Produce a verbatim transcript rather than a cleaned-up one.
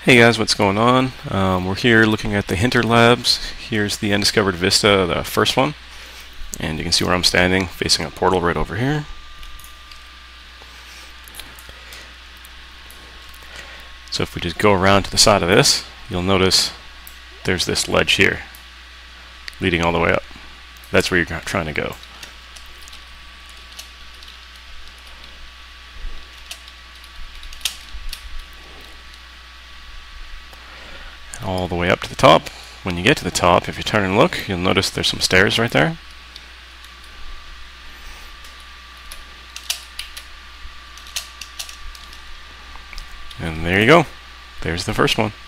Hey guys, what's going on? Um, we're here looking at the Hinter Labs. Here's the Undiscovered Vista, the first one. And you can see where I'm standing, facing a portal right over here. So if we just go around to the side of this, you'll notice there's this ledge here, leading all the way up. That's where you're trying to go. All the way up to the top. When you get to the top, if you turn and look, you'll notice there's some stairs right there. And there you go. There's the first one.